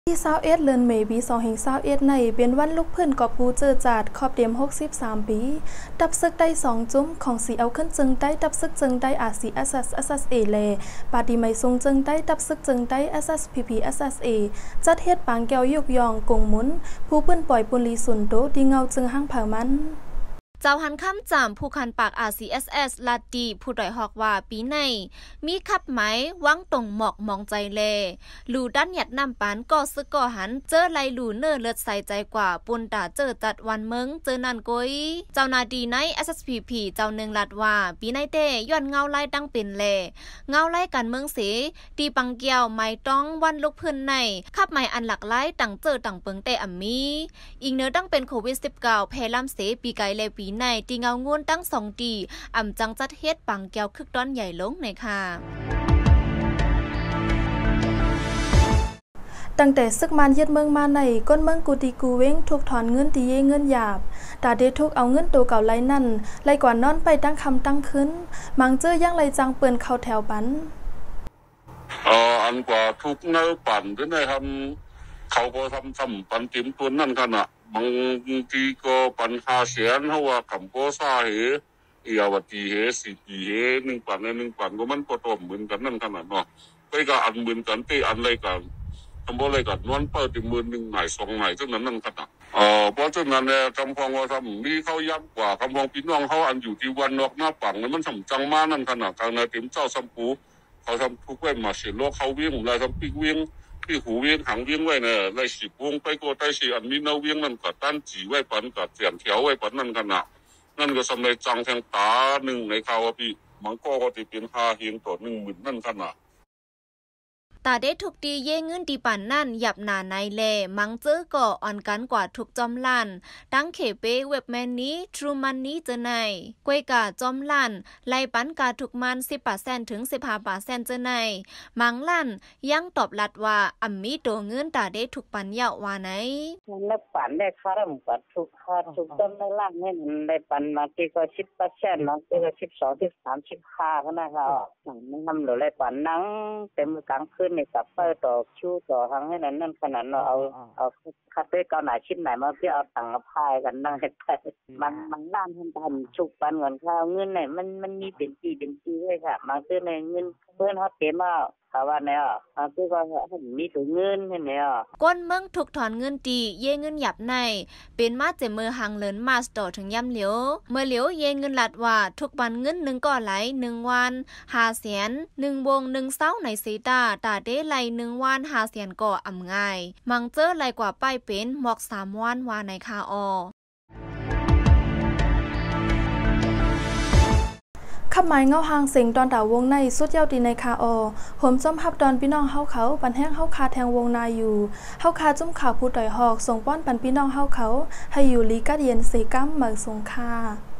ที่21เดือนเมษายน2021ในเป็นวันลุกพื้นกอบกูเจอจัดขอบเตรียม63ปีดับซึกได้2จุ้มของสีเอาขึ้นจึงได้ดับซึกจึงได้อาซี SSA เลปาดีไม่ทรงจึงได้ดับซึกจึงได้ SSPP SSA จัดเฮ็ดปางแก้วยุกยองกงมุนผู้ปื้นปล่อยปุลีสุนโตดีเงาจึงห้างเผามันเจ้าหันข้ามจามผู้คันปาก RCSS ลาดีผู้ดอยฮอกว่าปีในมีขับไหมวังตรงหมอกมองใจแลลูด้านหยัดนำปานก็ซึกก็หันเจอไลลูเนอร์เลือดใส่ใจกว่าปุนตาเจอจัดวันเมืองเจอนันกยเจ้านาดีใน SSPP เจ้าหนึ่งลัดว่าปีในเต้ย้อนเงาไล่ดังเป็นแลเงาไล่กันเมืองเสตีปังเกียวไม่ต้องวันลุกพื้นในขับไหมอันหลักไล่ต่างเจอต่างเปิงเตอำมีอีกเนื้อดังเป็นโควิด19แพร่ล่ำเสปีไกเลปีในตีเงางวนตั้ง2ตีอ่ำจังจัดเฮ็ดปังแก้วคึกต้อนใหญ่ลงในค่ะตั้งแต่ซึกมันยึดเมืองมาในก้นเมืองกูตีกูเว้งถูกถอนเงินตีเย่เงินหยาบตาเดทุกเอาเงินตัวเก่าไรนั่นไรกว่านอนไปตั้งคำตั้งขึ้นมังเจอย่างไรจังเปื่อนเข้าแถวปันอันกว่าทุกเนื้อปั่นด้วยนะครับเขาก็ทำปั่นจิ้มตัวนั่นขนาดบางทีก็ปัญหาเสียนเพราะว่าคำก็ซาเหยาวตีสิตีหนึ่งปั่นก็มันก็ตัวเหมือนกันนั่นขนาดเนาะไปก็อันเหมือนกันที่อันอะไรกันทำอะไรกันนวลเปิดที่มือหนึ่งไหนสองไหนเท่านั้นนั่นขนาดเพราะฉะนั้นเนี่ยคำพองว่าทำมีเขาย้ำกว่าคำพองพี่น้องเขาอันอยู่ที่วันนอกหน้าปั่นเนี่ยมันสำจังมากนั่นขนาดการในทีมเจ้าสัมปูเขาทำทุกเว้นมาเสียโลกเขาวิ่งอะไรทำปีกวิ่งที่หูเวียงหางเวียงไว้เนี่ยไล่สิบวงไปก็ได้สิอันมีเนาเวียงนั่นก็ตั้นจีไว้ปันกับเสียงเขียวไว้ปันนั่นกันนะนั่นก็สำเร็จจังแทงตาหนึ่งในข่าวพี่มันก็จะเป็น5 เฮียงต่อ10,000นั่นกันนะตาได้ถูกตีเย่เงินตีปันนั่นหยับหนาในแลมังเจอก่ออ่อนกันกว่าถูกจอมลั่นตั้งเขเปเว็บแมนนี้ทรูมันนี้เจอในกวยกาจอมลั่นไล่ปันกาถูกมัน10%ถึง15%เจอในมังลั่นยังตอบลัดว่าอัมมีตัวเงินตาได้ถูกปันเยาว่าไหนแล้วปันได้ค่าร่ำปัดถูกค่าถูกจอมในล่างเนี่ยได้ปันมาที่ก็10%มาที่ก็12-13-15ก็นะครับมันทำหรือไรปันนั่งเต็มกลางคืนในกับเปิดต่อชูต่อทางให้นั่นขนาดเราเอาคัดด้วยเกาหนาชิ้นไหนมาเพื่อเอาตังค์พายกันนั่งให้ไปมันด้านทำชุกปันเงินข้าวเงินไหนมันมีเป็นปีเลยค่ะมาซื้อในเงินเพื่อนเขาเต็มมากค่ะว่าเนี่ยคือก็มีตัวเงินเห็นไหมก้นเมืองถูกถอนเงินตีเย่เงินหยับในเป็นมาเจมือหังเลินมาสต่อถึงย่ำเหลียวเมื่อเหลียวเย่เงินหลัดว่าทุกวันเงิน1ก่อไหล1วัน500,000 1วง1เศร้าในสีตาได้ไหล1วัน500,000ก่ออ่ำง่ายมังเจอไหลกว่าป้ายเป็นหมอก3วันว่าในคาอขับไม้เงาหางเสียงตอนดาววงในสุดเย้าดีในคาอผมจมพับดอนพี่น้องเฮาเขาปันแห้งเฮาคาแทงวงนาอยู่เฮาคาจุ่มข่าวผู้ต่อยหอกส่งป้อนปันพี่น้องเฮาเขาให้อยู่ลีกาเดียนเซกัมเหมือนสงคา